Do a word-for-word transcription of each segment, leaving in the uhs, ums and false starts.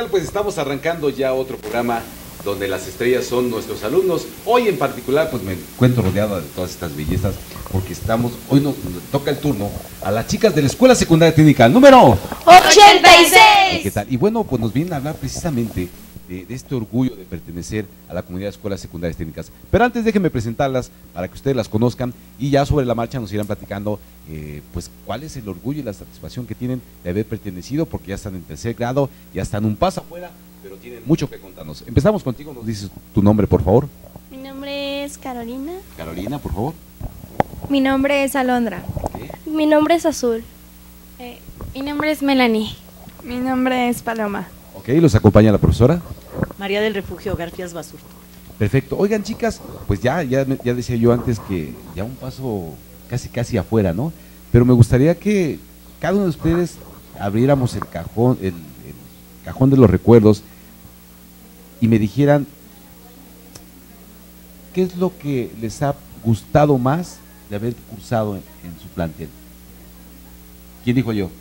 pues estamos arrancando ya otro programa donde las estrellas son nuestros alumnos. Hoy en particular pues me encuentro rodeado de todas estas bellezas porque estamos, hoy nos, nos toca el turno a las chicas de la Escuela Secundaria Técnica número ochenta y seis. ¿Qué tal? Y bueno, pues nos vienen a hablar precisamente de, de este orgullo de pertenecer a la comunidad de escuelas secundarias técnicas. Pero antes déjenme presentarlas para que ustedes las conozcan y ya sobre la marcha nos irán platicando eh, pues cuál es el orgullo y la satisfacción que tienen de haber pertenecido, porque ya están en tercer grado, ya están un paso afuera, pero tienen mucho que contarnos. Empezamos contigo, nos dices tu nombre, por favor. Mi nombre es Carolina. Carolina, por favor. Mi nombre es Alondra. ¿Qué? Mi nombre es Azul. Eh, mi nombre es Melanie. Mi nombre es Paloma. Ok, los acompaña la profesora. María del Refugio Garfias Basurto. Perfecto. Oigan, chicas, pues ya, ya, ya decía yo antes que ya un paso casi casi afuera, ¿no? Pero me gustaría que cada uno de ustedes abriéramos el cajón, el, el cajón de los recuerdos y me dijeran qué es lo que les ha gustado más de haber cursado en, en su plantel. ¿Quién dijo yo?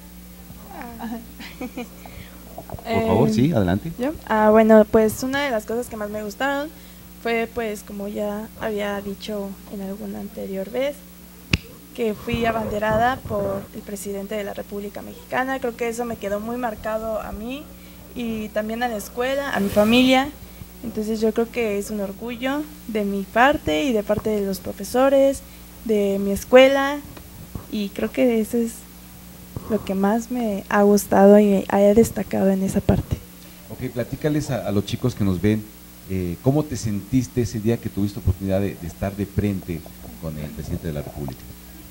Por favor, Eh, sí, adelante. ¿Yo? Ah, bueno, pues una de las cosas que más me gustaron fue, pues, como ya había dicho en alguna anterior vez, que fui abanderada por el presidente de la República Mexicana. Creo que eso me quedó muy marcado a mí y también a la escuela, a mi familia. Entonces yo creo que es un orgullo de mi parte y de parte de los profesores, de mi escuela, y creo que eso es lo que más me ha gustado y haya destacado en esa parte. Ok, platícales a, a los chicos que nos ven, eh, ¿cómo te sentiste ese día que tuviste oportunidad de, de estar de frente con el presidente de la República?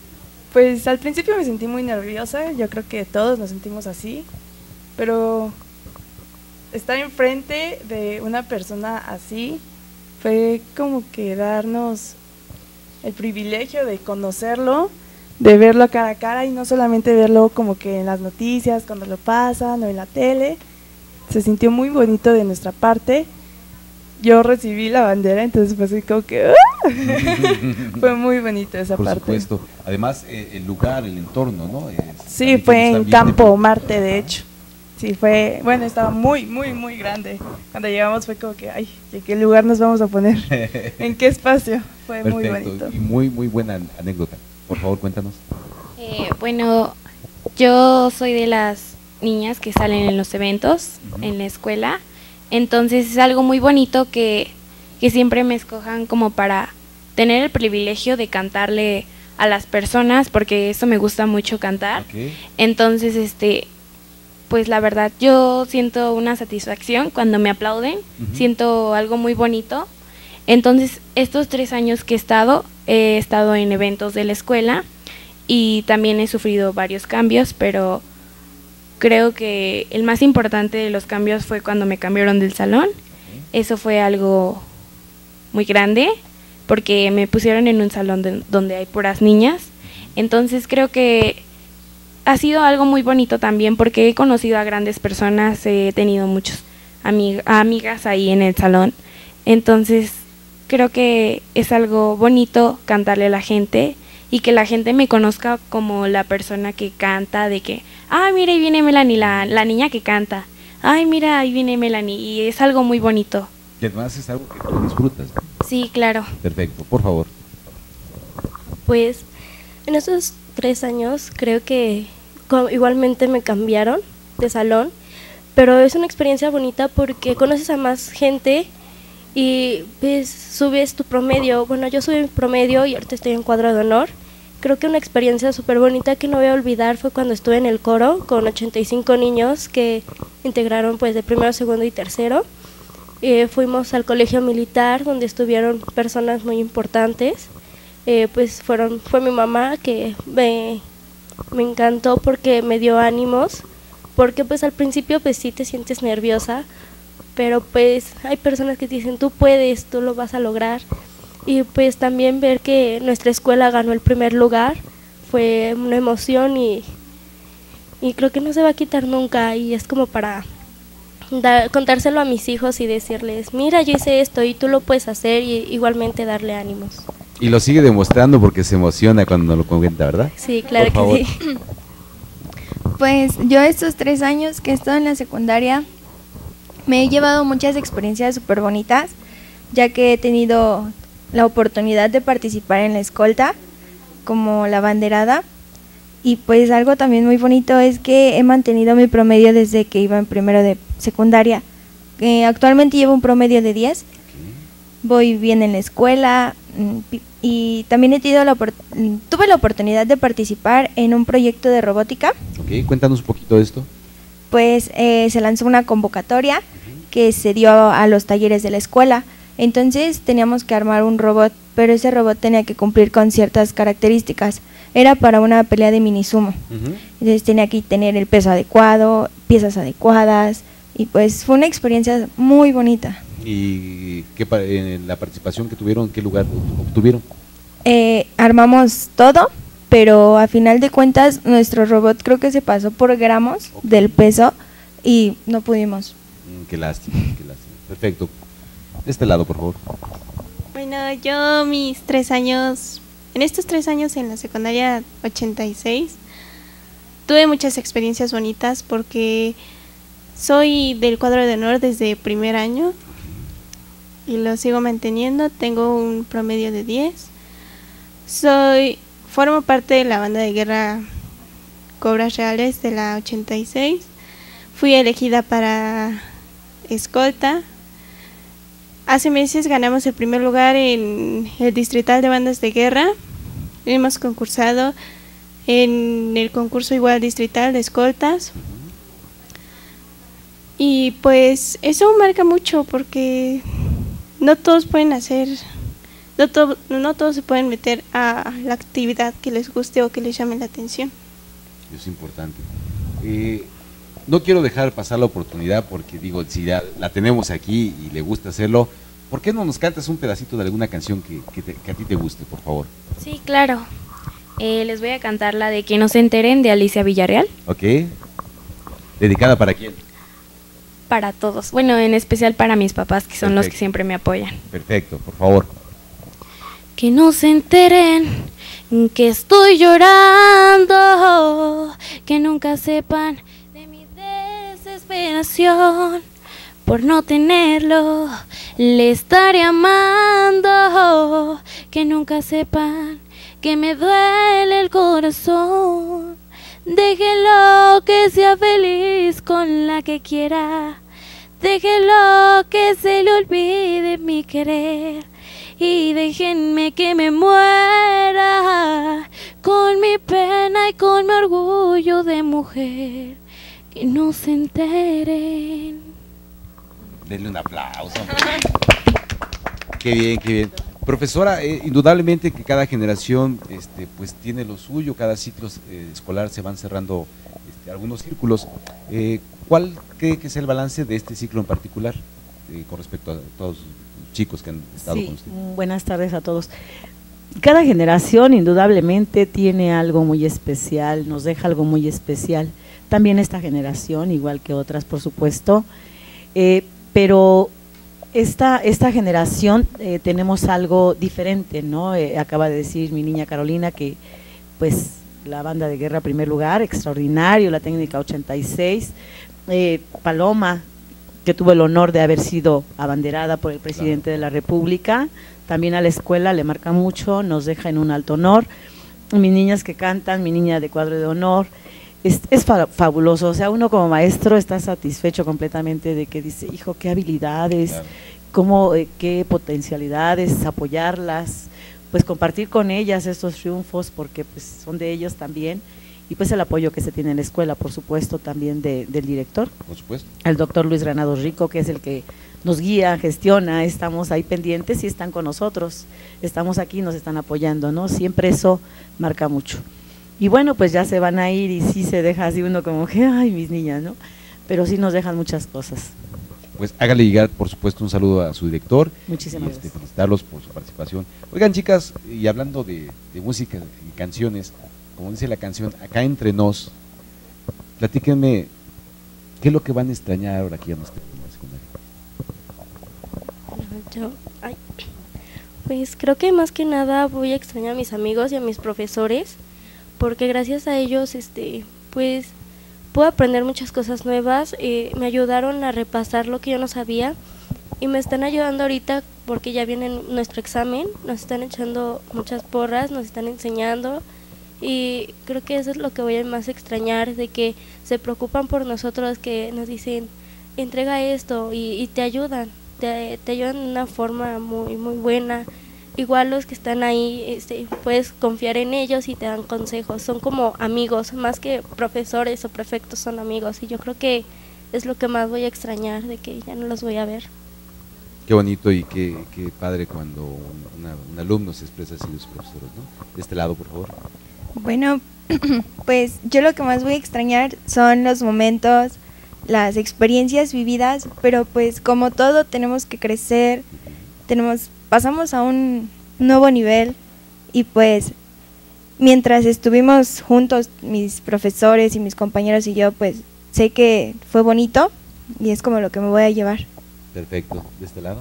Pues al principio me sentí muy nerviosa, yo creo que todos nos sentimos así, pero estar enfrente de una persona así fue como que darnos el privilegio de conocerlo, de verlo cara a cara y no solamente verlo como que en las noticias cuando lo pasan o en la tele. Se sintió muy bonito de nuestra parte. Yo recibí la bandera, entonces fue así como que ¡ah! Fue muy bonito esa Por parte. supuesto. Además, eh, el lugar, el entorno, ¿no? Es, Sí, fue en Campo Marte, de hecho. Sí, fue, bueno, estaba muy, muy, muy grande. Cuando llegamos fue como que, ay, ¿en qué lugar nos vamos a poner? ¿En qué espacio? Fue Perfecto, muy bonito. Y muy, muy buena anécdota. Por favor, cuéntanos. Eh, bueno, yo soy de las niñas que salen en los eventos uh-huh. en la escuela. Entonces es algo muy bonito que, que siempre me escojan como para tener el privilegio de cantarle a las personas, porque eso me gusta mucho cantar. Okay. Entonces, este, pues la verdad yo siento una satisfacción cuando me aplauden, uh-huh. siento algo muy bonito. Entonces estos tres años que he estado, he estado en eventos de la escuela y también he sufrido varios cambios, pero creo que el más importante de los cambios fue cuando me cambiaron del salón. Eso fue algo muy grande, porque me pusieron en un salón de, donde hay puras niñas. Entonces creo que ha sido algo muy bonito también, porque he conocido a grandes personas, he tenido muchos amig amigas ahí en el salón. Entonces creo que es algo bonito cantarle a la gente y que la gente me conozca como la persona que canta, de que, ah, mira, ahí viene Melanie, la, la niña que canta. Ay, mira, ahí viene Melanie, y es algo muy bonito. Y además es algo que tú disfrutas. Sí, claro. Perfecto, por favor. Pues en esos tres años creo que igualmente me cambiaron de salón, pero es una experiencia bonita porque conoces a más gente y pues subes tu promedio. Bueno, yo subí mi promedio y ahorita estoy en cuadro de honor. Creo que una experiencia súper bonita que no voy a olvidar fue cuando estuve en el coro con ochenta y cinco niños que integraron pues de primero, segundo y tercero. Eh, fuimos al colegio militar donde estuvieron personas muy importantes. Eh, pues fueron fue mi mamá, que me, me encantó porque me dio ánimos, porque pues al principio pues sí te sientes nerviosa, pero pues hay personas que te dicen tú puedes, tú lo vas a lograr. Y pues también ver que nuestra escuela ganó el primer lugar fue una emoción y, y creo que no se va a quitar nunca, y es como para da, contárselo a mis hijos y decirles, mira, yo hice esto y tú lo puedes hacer, y igualmente darle ánimos. Y lo sigue demostrando porque se emociona cuando nos lo cuenta, ¿verdad? Sí, claro que sí. Pues yo estos tres años que he estado en la secundaria Me he llevado muchas experiencias súper bonitas, ya que he tenido la oportunidad de participar en la escolta como la banderada, y pues algo también muy bonito es que he mantenido mi promedio desde que iba en primero de secundaria. Eh, actualmente llevo un promedio de diez, voy bien en la escuela, y también he tenido la tuve la oportunidad de participar en un proyecto de robótica. Ok, cuéntanos un poquito de esto. Pues eh, se lanzó una convocatoria que se dio a los talleres de la escuela. Entonces teníamos que armar un robot, pero ese robot tenía que cumplir con ciertas características. Era para una pelea de mini sumo. Uh-huh. Entonces tenía que tener el peso adecuado, piezas adecuadas, y pues fue una experiencia muy bonita. ¿Y qué, en la participación que tuvieron, qué lugar obtuvieron? Eh, armamos todo, pero a final de cuentas nuestro robot creo que se pasó por gramos okay. del peso y no pudimos. Mm, qué lástima, qué lástima. Perfecto. De este lado, por favor. Bueno, yo mis tres años, en estos tres años en la secundaria ochenta y seis, tuve muchas experiencias bonitas porque soy del cuadro de honor desde primer año y lo sigo manteniendo. Tengo un promedio de diez. Soy, formo parte de la banda de guerra Cobras Reales de la ochenta y seis. Fui elegida para escolta. Hace meses ganamos el primer lugar en el distrital de bandas de guerra. Hemos concursado en el concurso igual distrital de escoltas. Y pues eso marca mucho porque no todos pueden hacer, no, to, no todos se pueden meter a la actividad que les guste o que les llame la atención. Es importante. Eh, no quiero dejar pasar la oportunidad porque digo, si ya la tenemos aquí y le gusta hacerlo, ¿por qué no nos cantas un pedacito de alguna canción que, que, te, que a ti te guste, por favor? Sí, claro. Eh, les voy a cantar la de Que no se enteren de Alicia Villarreal. Ok. ¿Dedicada para quién? Para todos. Bueno, en especial para mis papás, que son Perfecto. Los que siempre me apoyan. Perfecto, por favor. Que no se enteren que estoy llorando, que nunca sepan de mi desesperación por no tenerlo, le estaré amando, que nunca sepan que me duele el corazón. Déjelo que sea feliz con la que quiera, déjelo que se le olvide mi querer y déjenme que me muera con mi pena y con mi orgullo de mujer, que no se enteren. Denle un aplauso. Qué bien, qué bien. Profesora, eh, indudablemente que cada generación este, pues tiene lo suyo, cada ciclo eh, escolar se van cerrando este, algunos círculos. Eh, ¿Cuál cree que es el balance de este ciclo en particular eh, con respecto a todos los chicos que han estado sí, con usted? Buenas tardes a todos. Cada generación indudablemente tiene algo muy especial, nos deja algo muy especial. También esta generación, igual que otras por supuesto, eh, pero Esta, esta generación eh, tenemos algo diferente, ¿no? Eh, acaba de decir mi niña Carolina que pues la banda de guerra primer lugar, extraordinario, la técnica ochenta y seis, eh, Paloma, que tuvo el honor de haber sido abanderada por el presidente claro. de la República, también a la escuela le marca mucho, nos deja en un alto honor, mis niñas que cantan, mi niña de cuadro de honor. Es, es fabuloso, o sea, uno como maestro está satisfecho completamente de que dice, hijo, qué habilidades, claro. cómo, eh, qué potencialidades, apoyarlas, pues compartir con ellas estos triunfos porque pues son de ellos también, y pues el apoyo que se tiene en la escuela, por supuesto, también de, del director, por supuesto, el doctor Luis Granados Rico, que es el que nos guía, gestiona, estamos ahí pendientes y están con nosotros, estamos aquí, nos están apoyando, ¿no? Siempre eso marca mucho. Y bueno, pues ya se van a ir y sí se deja así uno como que, ay, mis niñas, ¿no? Pero sí nos dejan muchas cosas. Pues hágale llegar, por supuesto, un saludo a su director. Muchísimas y, este, gracias. Felicitarlos por su participación. Oigan, chicas, y hablando de, de música y canciones, como dice la canción, acá entre nos, platíquenme, ¿qué es lo que van a extrañar ahora que ya no estén en la secundaria? Yo, ay, pues creo que más que nada voy a extrañar a mis amigos y a mis profesores, porque gracias a ellos, este, pues, pude aprender muchas cosas nuevas, eh, me ayudaron a repasar lo que yo no sabía y me están ayudando ahorita porque ya viene nuestro examen, nos están echando muchas porras, nos están enseñando y creo que eso es lo que voy a más extrañar, de que se preocupan por nosotros, que nos dicen entrega esto y, y te ayudan, te, te ayudan de una forma muy muy buena. Igual los que están ahí, este, puedes confiar en ellos y te dan consejos, son como amigos, más que profesores o prefectos, son amigos y yo creo que es lo que más voy a extrañar, de que ya no los voy a ver. Qué bonito y qué, qué padre cuando un, una, un alumno se expresa así de sus profesores, ¿no? De este lado, por favor. Bueno, pues yo lo que más voy a extrañar son los momentos, las experiencias vividas, pero pues como todo tenemos que crecer, tenemos, pasamos a un nuevo nivel y pues mientras estuvimos juntos, mis profesores y mis compañeros y yo, pues sé que fue bonito y es como lo que me voy a llevar. Perfecto, de este lado.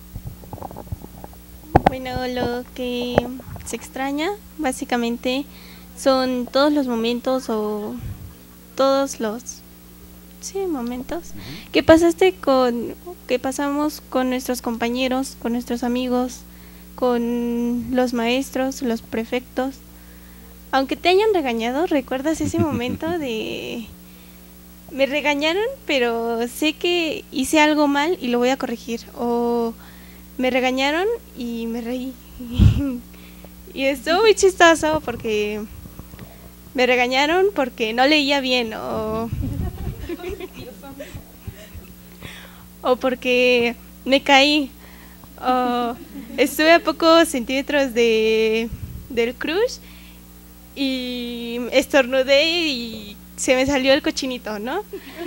Bueno, lo que se extraña básicamente son todos los momentos o todos los sí, momentos uh-huh. que pasaste con, que pasamos con nuestros compañeros, con nuestros amigos, con los maestros, los prefectos. Aunque te hayan regañado, ¿recuerdas ese momento de me regañaron, pero sé que hice algo mal y lo voy a corregir? O me regañaron y me reí. Y estuvo muy chistoso porque me regañaron porque no leía bien o, o porque me caí o estuve a pocos centímetros de del crush y estornudé y se me salió el cochinito, ¿no?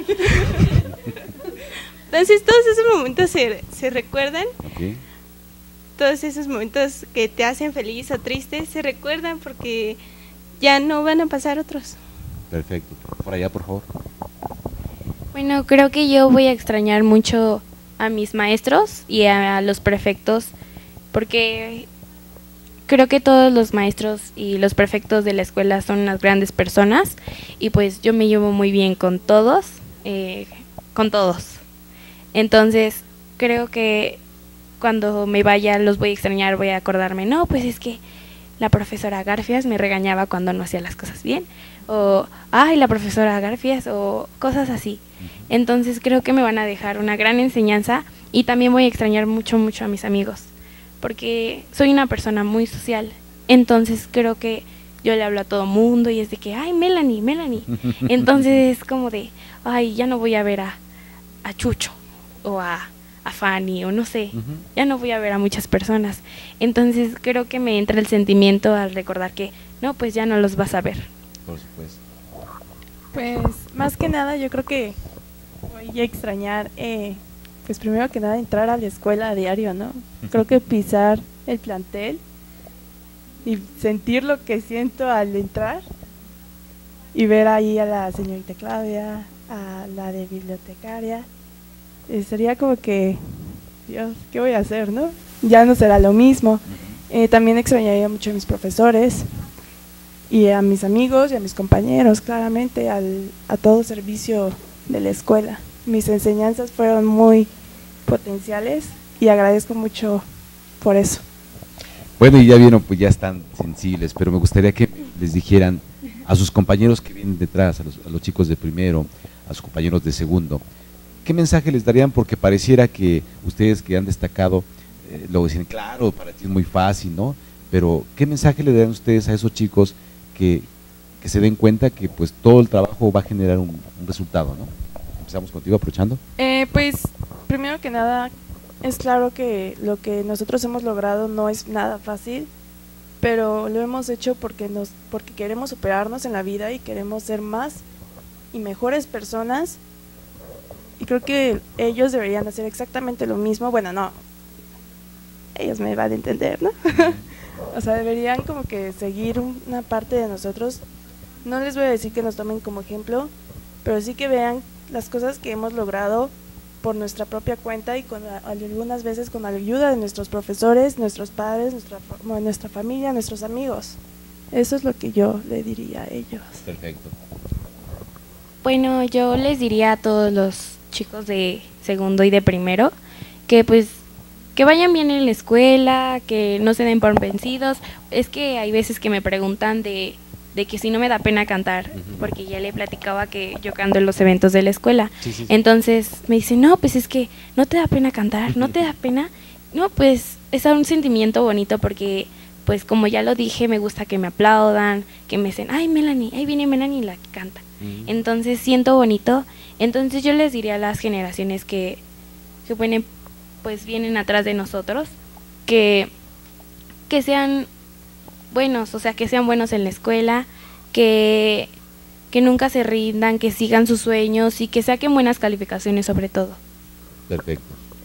Entonces todos esos momentos se, se recuerdan. Okay. Todos esos momentos que te hacen feliz o triste se recuerdan porque ya no van a pasar otros. Perfecto. Por allá, por favor. Bueno, creo que yo voy a extrañar mucho a mis maestros y a los prefectos porque creo que todos los maestros y los prefectos de la escuela son unas grandes personas y pues yo me llevo muy bien con todos, eh, con todos. Entonces creo que cuando me vaya los voy a extrañar, voy a acordarme, no, pues es que la profesora Garfias me regañaba cuando no hacía las cosas bien, o ay, la profesora Garfias, o cosas así. Entonces creo que me van a dejar una gran enseñanza y también voy a extrañar mucho, mucho a mis amigos, porque soy una persona muy social, entonces creo que yo le hablo a todo mundo y es de que, ay, Melanie, Melanie. Entonces es como de, ay, ya no voy a ver a, a Chucho o a, a Fanny o no sé, uh-huh. ya no voy a ver a muchas personas. Entonces creo que me entra el sentimiento al recordar que, no, pues ya no los vas a ver. Por supuesto. Pues más que nada yo creo que voy a extrañar, eh, pues primero que nada entrar a la escuela a diario, ¿no? Creo que pisar el plantel y sentir lo que siento al entrar y ver ahí a la señorita Claudia, a la de bibliotecaria, eh, sería como que, Dios, ¿qué voy a hacer, no? Ya no será lo mismo. Eh, también extrañaría mucho a mis profesores y a mis amigos y a mis compañeros, claramente, al, a todo servicio de la escuela. Mis enseñanzas fueron muy potenciales y agradezco mucho por eso. Bueno, y ya vieron, pues ya están sensibles, pero me gustaría que les dijeran a sus compañeros que vienen detrás, a los, a los chicos de primero, a sus compañeros de segundo, ¿qué mensaje les darían? Porque pareciera que ustedes que han destacado, eh, lo dicen, claro, para ti es muy fácil, ¿no? Pero ¿qué mensaje le darían ustedes a esos chicos que, que se den cuenta que pues todo el trabajo va a generar un, un resultado, ¿no? Empezamos contigo, aprovechando. Eh, pues, primero que nada, es claro que lo que nosotros hemos logrado no es nada fácil, pero lo hemos hecho porque nos porque queremos superarnos en la vida y queremos ser más y mejores personas, y creo que ellos deberían hacer exactamente lo mismo. Bueno, no, ellos me van a entender, ¿no? O sea, deberían como que seguir una parte de nosotros. No les voy a decir que nos tomen como ejemplo, pero sí que vean las cosas que hemos logrado por nuestra propia cuenta y con algunas veces con la ayuda de nuestros profesores, nuestros padres, nuestra, nuestra familia, nuestros amigos. Eso es lo que yo le diría a ellos. Perfecto. Bueno, yo les diría a todos los chicos de segundo y de primero que pues que vayan bien en la escuela, que no se den por vencidos. Es que hay veces que me preguntan de, de que si no me da pena cantar, uh-huh. porque ya le platicaba que yo canto en los eventos de la escuela. Sí, sí, sí. Entonces me dicen, no, pues es que no te da pena cantar, no te da pena. No, pues es un sentimiento bonito porque, pues como ya lo dije, me gusta que me aplaudan, que me dicen, ay Melanie, ahí viene Melanie la que canta. Uh-huh. Entonces siento bonito. Entonces yo les diría a las generaciones que, que vienen, pues vienen atrás de nosotros, que, que sean buenos, o sea, que sean buenos en la escuela, que, que nunca se rindan, que sigan sus sueños y que saquen buenas calificaciones sobre todo. Perfecto.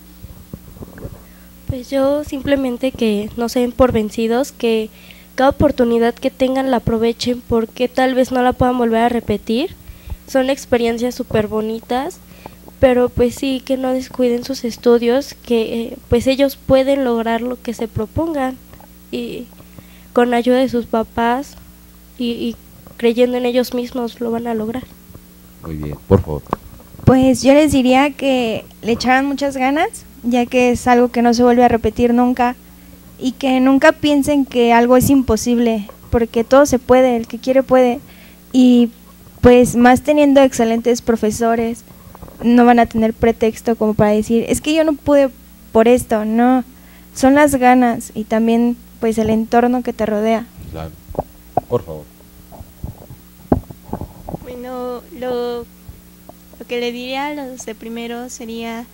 Pues yo simplemente que no se den por vencidos, que cada oportunidad que tengan la aprovechen porque tal vez no la puedan volver a repetir. Son experiencias súper bonitas, pero pues sí, que no descuiden sus estudios, que eh, pues ellos pueden lograr lo que se propongan y con ayuda de sus papás y, y creyendo en ellos mismos lo van a lograr. Muy bien, por favor. Pues yo les diría que le echaran muchas ganas, ya que es algo que no se vuelve a repetir nunca, y que nunca piensen que algo es imposible, porque todo se puede, el que quiere puede, y pues más teniendo excelentes profesores, no van a tener pretexto como para decir, es que yo no pude por esto, no, son las ganas y también pues el entorno que te rodea. Claro, por favor. Bueno, lo, lo que le diría a los de primero sería,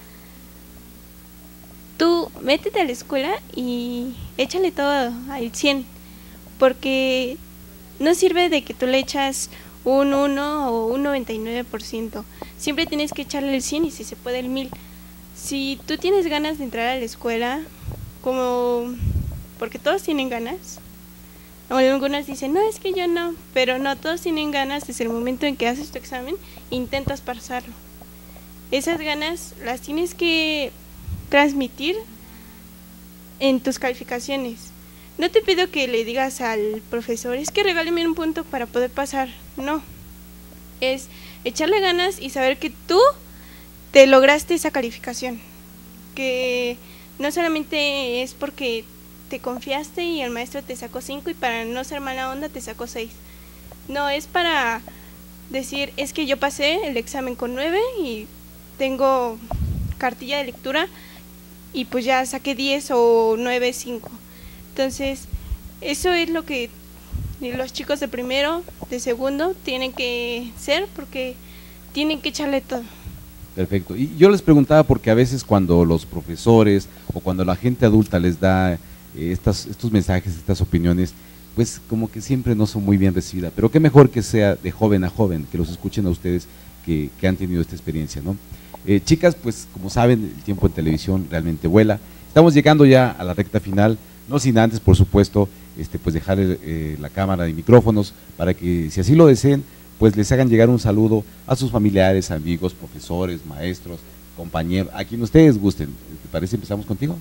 tú métete a la escuela y échale todo al cien, porque no sirve de que tú le echas un uno o un noventa y nueve por ciento, siempre tienes que echarle el cien y si se puede el mil. Si tú tienes ganas de entrar a la escuela, como porque todos tienen ganas, o algunos dicen, no, es que yo no, pero no, todos tienen ganas desde el momento en que haces tu examen, intentas pasarlo. Esas ganas las tienes que transmitir en tus calificaciones. No te pido que le digas al profesor, es que regáleme un punto para poder pasar, no. Es echarle ganas y saber que tú te lograste esa calificación. Que no solamente es porque te confiaste y el maestro te sacó cinco y para no ser mala onda te sacó seis. No, es para decir, es que yo pasé el examen con nueve y tengo cartilla de lectura y pues ya saqué diez o nueve, cinco. Entonces, eso es lo que los chicos de primero, de segundo, tienen que ser porque tienen que echarle todo. Perfecto. Y yo les preguntaba porque a veces cuando los profesores o cuando la gente adulta les da eh, estas, estos mensajes, estas opiniones, pues como que siempre no son muy bien recibidas. Pero qué mejor que sea de joven a joven, que los escuchen a ustedes que, que han tenido esta experiencia, ¿no? Eh, chicas, pues como saben, el tiempo en televisión realmente vuela. Estamos llegando ya a la recta final. No sin antes, por supuesto, este, pues dejar eh, la cámara y micrófonos para que, si así lo deseen, pues les hagan llegar un saludo a sus familiares, amigos, profesores, maestros, compañeros, a quien ustedes gusten. ¿Te parece? Empezamos contigo.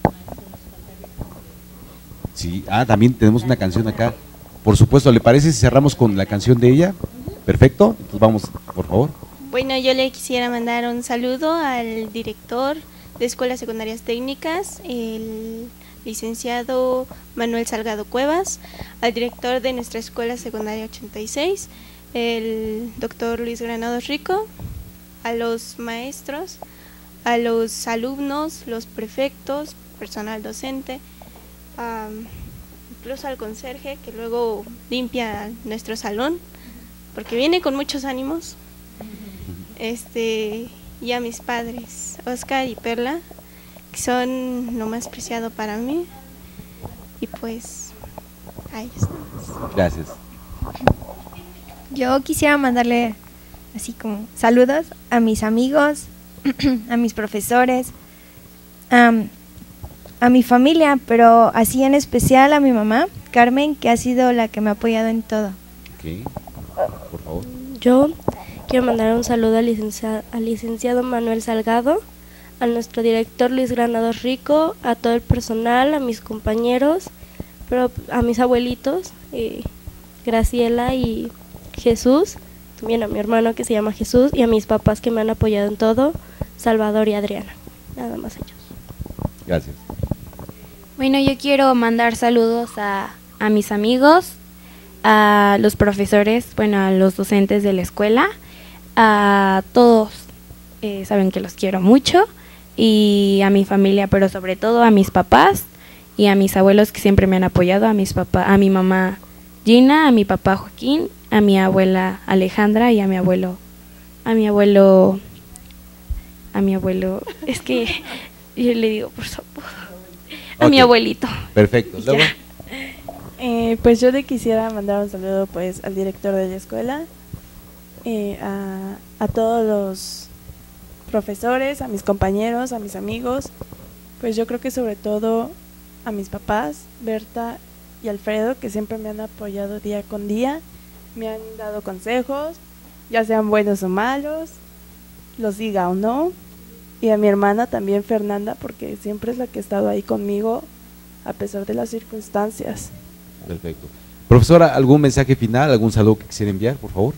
Sí, ah, también tenemos una canción acá. Por supuesto, ¿le parece si cerramos con la canción de ella? Perfecto, entonces vamos, por favor. Bueno, yo le quisiera mandar un saludo al director de Escuelas Secundarias Técnicas, el licenciado Manuel Salgado Cuevas, al director de nuestra Escuela Secundaria ochenta y seis, el doctor Luis Granados Rico, a los maestros, a los alumnos, los prefectos, personal docente, um, incluso al conserje que luego limpia nuestro salón, porque viene con muchos ánimos, este, y a mis padres, Oscar y Perla, que son lo más preciado para mí, y pues ahí estamos. Gracias. Yo quisiera mandarle así como saludos a mis amigos, a mis profesores, um, a mi familia, pero así en especial a mi mamá, Carmen, que ha sido la que me ha apoyado en todo. Ok, por favor. Yo quiero mandar un saludo al licenciado, al licenciado Manuel Salgado, a nuestro director Luis Granados Rico, a todo el personal, a mis compañeros, pero a mis abuelitos, eh, Graciela y Jesús, también a mi hermano que se llama Jesús y a mis papás que me han apoyado en todo, Salvador y Adriana, nada más ellos. Gracias. Bueno, yo quiero mandar saludos a, a mis amigos, a los profesores, bueno, a los docentes de la escuela, a todos, eh, saben que los quiero mucho, y a mi familia, pero sobre todo a mis papás y a mis abuelos que siempre me han apoyado, a mis papás, a mi mamá Gina, a mi papá Joaquín, a mi abuela Alejandra y a mi abuelo, a mi abuelo, a mi abuelo, es que yo le digo por su apodo, a Ok. mi abuelito. Perfecto. Luego, Eh, pues yo le quisiera mandar un saludo pues al director de la escuela, eh, a, a todos los profesores, a mis compañeros, a mis amigos, pues yo creo que sobre todo a mis papás, Berta y Alfredo, que siempre me han apoyado día con día, me han dado consejos, ya sean buenos o malos, los diga o no, y a mi hermana también, Fernanda, porque siempre es la que ha estado ahí conmigo a pesar de las circunstancias. perfecto. Profesora, ¿algún mensaje final, algún saludo que quisiera enviar, por favor?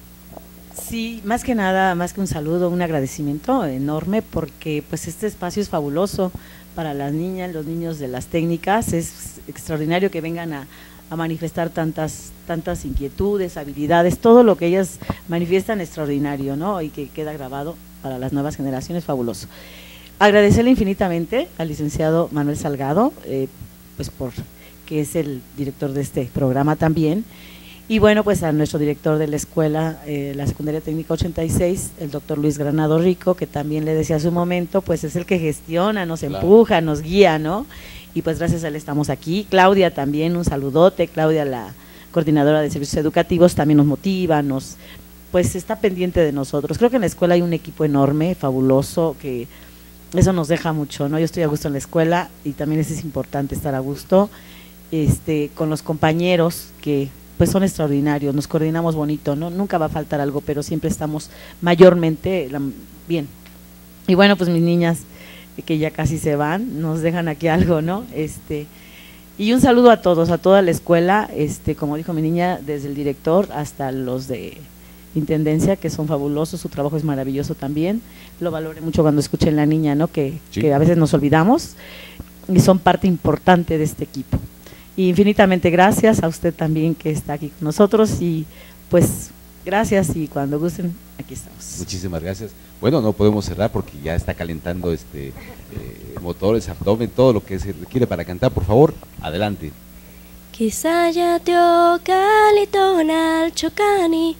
Sí, más que nada, más que un saludo, un agradecimiento enorme porque pues este espacio es fabuloso para las niñas, los niños de las técnicas, es extraordinario que vengan a, a manifestar tantas, tantas inquietudes, habilidades, todo lo que ellas manifiestan extraordinario, ¿no? Y que queda grabado para las nuevas generaciones, fabuloso. Agradecerle infinitamente al licenciado Manuel Salgado, eh, pues por que es el director de este programa también, y bueno, pues a nuestro director de la escuela, eh, la Secundaria Técnica ochenta y seis, el doctor Luis Granado Rico, que también le decía hace un momento, pues es el que gestiona, nos Claro. empuja, nos guía, ¿no? Y pues gracias a él estamos aquí. Claudia también, un saludote, Claudia, la coordinadora de servicios educativos, también nos motiva, nos pues está pendiente de nosotros. Creo que en la escuela hay un equipo enorme, fabuloso, que eso nos deja mucho, ¿no? Yo estoy a gusto en la escuela y también eso es importante, estar a gusto, este, con los compañeros que pues son extraordinarios, nos coordinamos bonito, ¿no? Nunca va a faltar algo, pero siempre estamos mayormente la, bien. Y bueno, pues mis niñas que ya casi se van, nos dejan aquí algo, ¿no? Este, y un saludo a todos, a toda la escuela, este, como dijo mi niña, desde el director hasta los de intendencia, que son fabulosos, su trabajo es maravilloso también. Lo valoré mucho cuando escuché en la niña, ¿no? Que, Sí. que a veces nos olvidamos y son parte importante de este equipo. Y infinitamente gracias a usted también que está aquí con nosotros y pues gracias y cuando gusten aquí estamos. Muchísimas gracias. Bueno, no podemos cerrar porque ya está calentando este eh, motores, abdomen, todo lo que se requiere para cantar. Por favor, adelante. Kisaya teo kalitonal chokani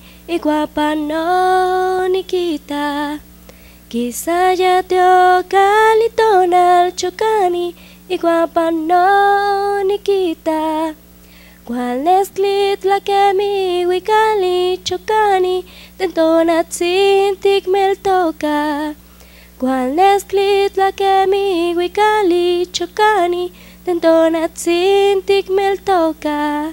iguapano nikita. Kisaya teo kalitonal chokani iguapano nikita. Cual esclit la que mi wikali chokani tentonat sintik mel toka. Cual esclit la que mi wikali chokani tentonat sintik mel toka.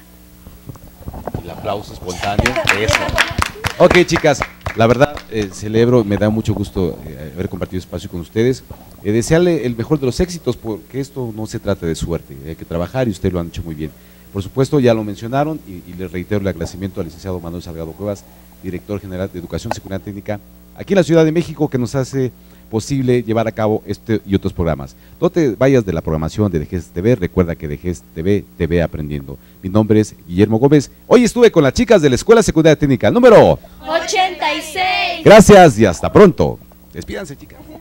El aplauso espontáneo. Eso. Ok, chicas, la verdad eh, celebro, me da mucho gusto eh, haber compartido espacio con ustedes. Eh, desearle el mejor de los éxitos, porque esto no se trata de suerte, hay que trabajar y ustedes lo han hecho muy bien. Por supuesto, ya lo mencionaron y, y les reitero el agradecimiento al licenciado Manuel Salgado Cuevas, director general de Educación Secundaria Técnica, aquí en la Ciudad de México, que nos hace posible llevar a cabo este y otros programas. No te vayas de la programación de D G E S T V, recuerda que D G E S T V te ve aprendiendo. Mi nombre es Guillermo Gómez, hoy estuve con las chicas de la Escuela Secundaria Técnica número ochenta y seis. Gracias y hasta pronto. Despídanse, chicas.